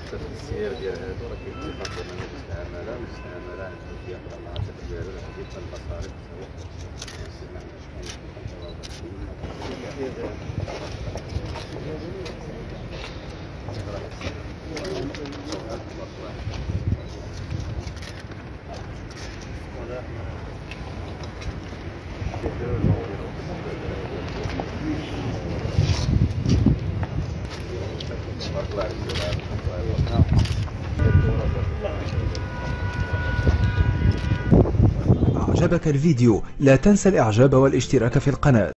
السير ديال هادو راه كيتفق برنامج المستعمله عند الجهه المناطق ديالو اللي كيبقى المصاريف أعجبك الفيديو لا تنسى الإعجاب والاشتراك في القناة.